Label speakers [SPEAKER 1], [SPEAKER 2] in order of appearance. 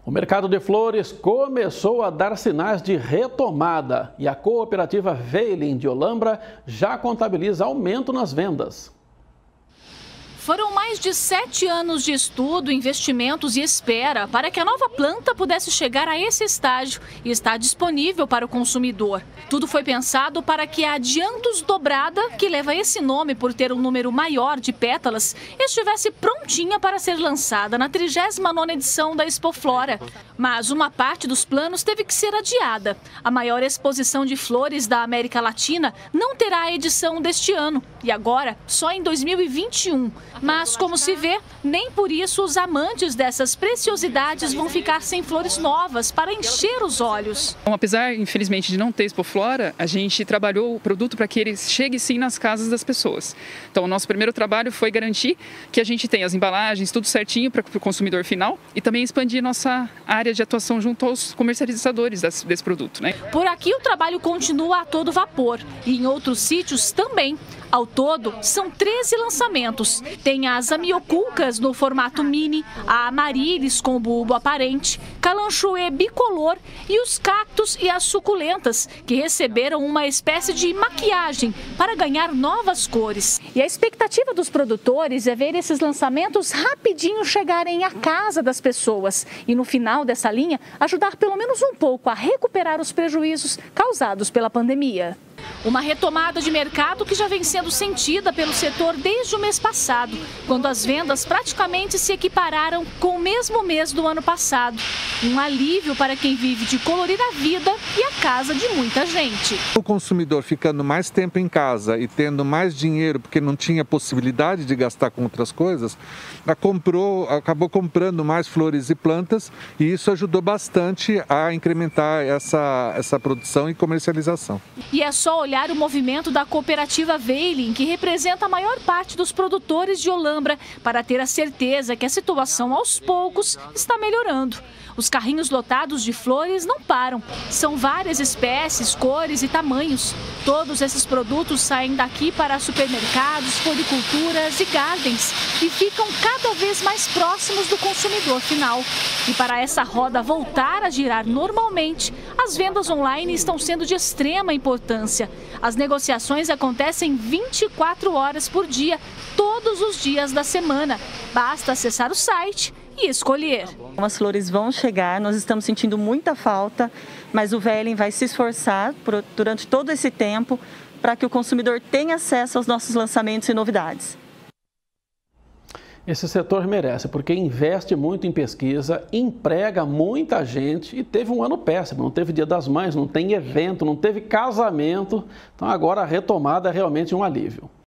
[SPEAKER 1] O mercado de flores começou a dar sinais de retomada e a cooperativa Veiling de Olambra já contabiliza aumento nas vendas.
[SPEAKER 2] Foram mais de 7 anos de estudo, investimentos e espera para que a nova planta pudesse chegar a esse estágio e estar disponível para o consumidor. Tudo foi pensado para que a Adiantos Dobrada, que leva esse nome por ter um número maior de pétalas, estivesse prontinha para ser lançada na 39ª edição da Expoflora. Mas uma parte dos planos teve que ser adiada. A maior exposição de flores da América Latina não terá a edição deste ano e agora só em 2021. Mas, como se vê, nem por isso os amantes dessas preciosidades vão ficar sem flores novas para encher os olhos.
[SPEAKER 3] Apesar, infelizmente, de não ter Expoflora, a gente trabalhou o produto para que ele chegue sim nas casas das pessoas. Então, o nosso primeiro trabalho foi garantir que a gente tenha as embalagens, tudo certinho para o consumidor final e também expandir nossa área de atuação junto aos comercializadores desse produto, né?
[SPEAKER 2] Por aqui o trabalho continua a todo vapor e em outros sítios também. Ao todo, são 13 lançamentos. Tem as amioculcas no formato mini, a amarilis com bulbo aparente, calanchoe bicolor e os cactos e as suculentas, que receberam uma espécie de maquiagem para ganhar novas cores. E a expectativa dos produtores é ver esses lançamentos rapidinho chegarem à casa das pessoas e no final dessa linha ajudar pelo menos um pouco a recuperar os prejuízos causados pela pandemia. Uma retomada de mercado que já vem sendo sentida pelo setor desde o mês passado, quando as vendas praticamente se equipararam com o mesmo mês do ano passado. Um alívio para quem vive de colorir a vida e a casa de muita gente.
[SPEAKER 4] O consumidor ficando mais tempo em casa e tendo mais dinheiro porque não tinha possibilidade de gastar com outras coisas, acabou comprando mais flores e plantas e isso ajudou bastante a incrementar essa produção e comercialização.
[SPEAKER 2] E é só olhar o movimento da cooperativa Veiling, que representa a maior parte dos produtores de Olambra, para ter a certeza que a situação aos poucos está melhorando. Os carrinhos lotados de flores não param. São várias espécies, cores e tamanhos. Todos esses produtos saem daqui para supermercados, floriculturas e gardens e ficam cada vez mais próximos do consumidor final. E para essa roda voltar a girar normalmente, as vendas online estão sendo de extrema importância. As negociações acontecem 24 horas por dia, todos os dias da semana. Basta acessar o site e escolher.
[SPEAKER 5] As flores vão chegar, nós estamos sentindo muita falta, mas o Veiling vai se esforçar durante todo esse tempo para que o consumidor tenha acesso aos nossos lançamentos e novidades.
[SPEAKER 1] Esse setor merece, porque investe muito em pesquisa, emprega muita gente e teve um ano péssimo. Não teve Dia das Mães, não tem evento, não teve casamento. Então agora a retomada é realmente um alívio.